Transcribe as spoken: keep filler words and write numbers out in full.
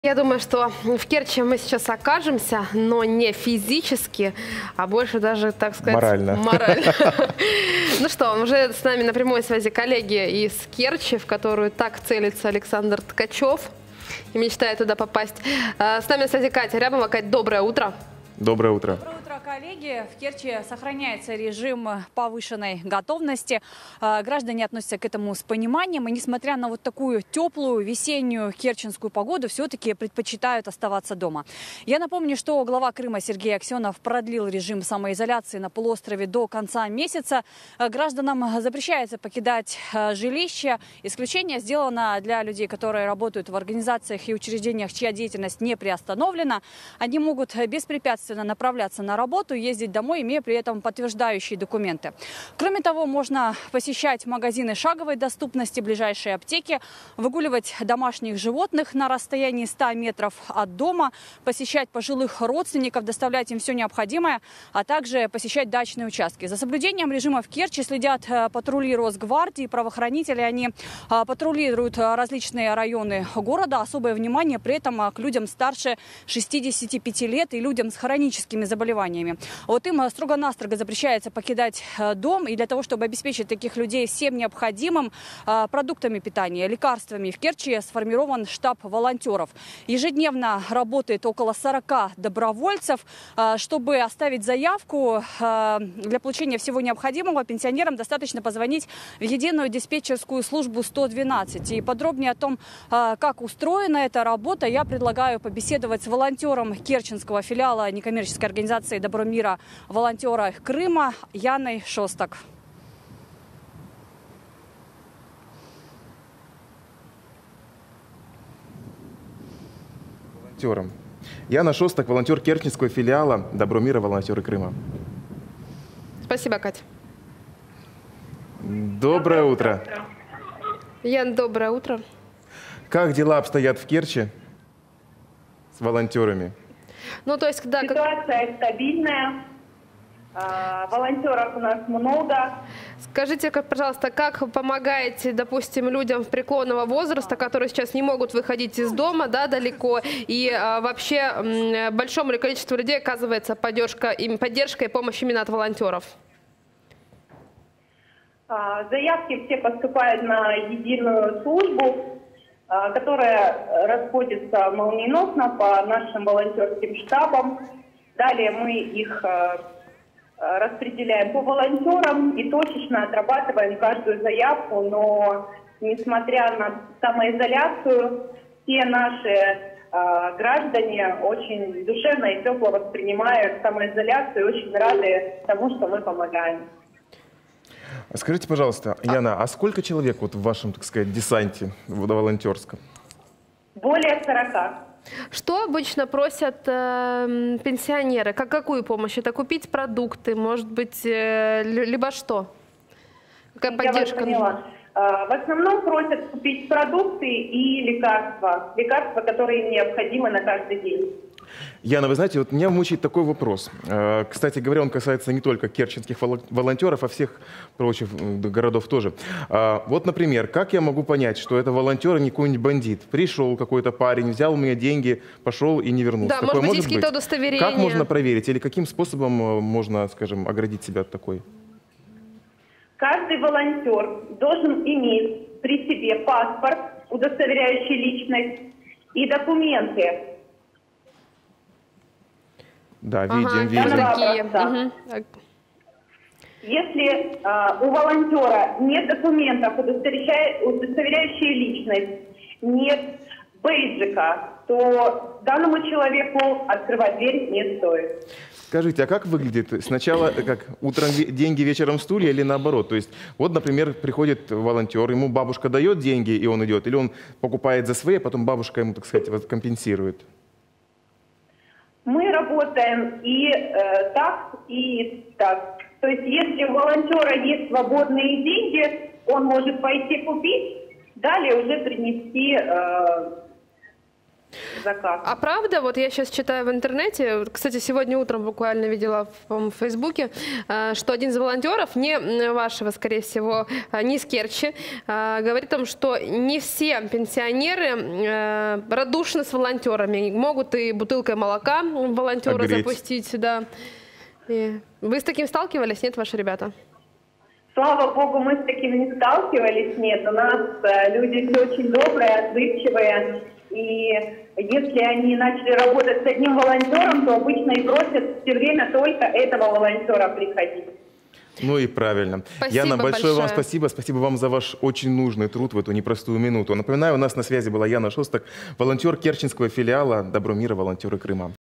Я думаю, что в Керчи мы сейчас окажемся, но не физически, а больше даже, так сказать, морально. морально. Ну что, уже с нами на прямой связи коллеги из Керчи, в которую так целится Александр Ткачев и мечтает туда попасть. С нами на связи Катя Рябова. Кать, доброе утро. Доброе утро. Доброе утро, коллеги. В Керчи сохраняется режим повышенной готовности. Граждане относятся к этому с пониманием. И несмотря на вот такую теплую весеннюю керченскую погоду, все-таки предпочитают оставаться дома. Я напомню, что глава Крыма Сергей Аксенов продлил режим самоизоляции на полуострове до конца месяца. Гражданам запрещается покидать жилище. Исключение сделано для людей, которые работают в организациях и учреждениях, чья деятельность не приостановлена. Они могут беспрепятственно направляться на работу, ездить домой, имея при этом подтверждающие документы. Кроме того, можно посещать магазины шаговой доступности, ближайшие аптеки, выгуливать домашних животных на расстоянии ста метров от дома, посещать пожилых родственников, доставлять им все необходимое, а также посещать дачные участки. За соблюдением режима в Керчи следят патрули Росгвардии, правоохранители. Они патрулируют различные районы города. Особое внимание при этом к людям старше шестидесяти пяти лет и людям с хроническими заболеваниями. Вот им строго-настрого запрещается покидать дом. И для того, чтобы обеспечить таких людей всем необходимым продуктами питания, лекарствами, в Керчи сформирован штаб волонтеров. Ежедневно работает около сорока добровольцев. Чтобы оставить заявку для получения всего необходимого, пенсионерам достаточно позвонить в единую диспетчерскую службу сто двенадцать. И подробнее о том, как устроена эта работа, я предлагаю побеседовать с волонтером керченского филиала некоммерческой организации «Добро мира» волонтера Крыма Яной Шостак. Волонтером. Яна Шостак, волонтер керченского филиала «Добро мира» волонтеры Крыма. Спасибо, Катя. Доброе утро. Ян, доброе утро. Как дела обстоят в Керчи с волонтерами? Ну, то есть, да, Ситуация как... стабильная, а, волонтеров у нас много. Скажите, пожалуйста, как вы помогаете, допустим, людям преклонного возраста, которые сейчас не могут выходить из дома, да, далеко, и а, вообще м, большому количеству людей оказывается поддержка, им, поддержка и помощь именно от волонтеров? А, заявки все поступают на единую службу, которая расходится молниеносно по нашим волонтерским штабам. Далее мы их распределяем по волонтерам и точечно отрабатываем каждую заявку, но несмотря на самоизоляцию, все наши граждане очень душевно и тепло воспринимают самоизоляцию и очень рады тому, что мы помогаем. Скажите, пожалуйста, Яна, а сколько человек вот в вашем, так сказать, десанте волонтерском? Более сорока. Что обычно просят э, пенсионеры? Как, какую помощь? Это купить продукты, может быть, э, либо что? Какая поддержка? Я вас поняла. В основном просят купить продукты и лекарства. Лекарства, которые им необходимы на каждый день. Яна, вы знаете, вот меня мучает такой вопрос. Кстати говоря, он касается не только керченских волонтеров, а всех прочих городов тоже. Вот, например, как я могу понять, что это волонтер, а не какой-нибудь бандит? Пришел какой-то парень, взял у меня деньги, пошел и не вернулся. Да, может быть, есть какие-то удостоверения. Как можно проверить? Или каким способом можно, скажем, оградить себя от такой? Каждый волонтер должен иметь при себе паспорт, удостоверяющий личность, и документы. Да, видим, ага, видим. Угу. Если э, у волонтера нет документов, удостоверяющих личность, нет бейджика, то данному человеку открывать дверь не стоит. Скажите, а как выглядит? Сначала как утром деньги, вечером стулья или наоборот? То есть, вот, например, приходит волонтер, ему бабушка дает деньги, и он идет, или он покупает за свои, а потом бабушка ему, так сказать, компенсирует? Мы работаем и э, так, и так. То есть, если у волонтера есть свободные деньги, он может пойти купить, далее уже принести... Э, заказ. А правда, вот я сейчас читаю в интернете, вот, кстати, сегодня утром буквально видела в, в Фейсбуке, э, что один из волонтеров, не вашего, скорее всего, э, не из Керчи, э, говорит о том, что не все пенсионеры э, радушны с волонтерами. Могут и бутылкой молока волонтера Огреть. запустить, да. И вы с таким сталкивались, нет, ваши ребята? Слава богу, мы с таким не сталкивались, нет. У нас э, люди все очень добрые, отзывчивые. И если они начали работать с одним волонтером, то обычно и просят все время только этого волонтера приходить. Ну и правильно. Спасибо Яна, большое, большое вам спасибо. Спасибо вам за ваш очень нужный труд в эту непростую минуту. Напоминаю, у нас на связи была Яна Шостак, волонтер керченского филиала «Добро мира. Волонтеры Крыма».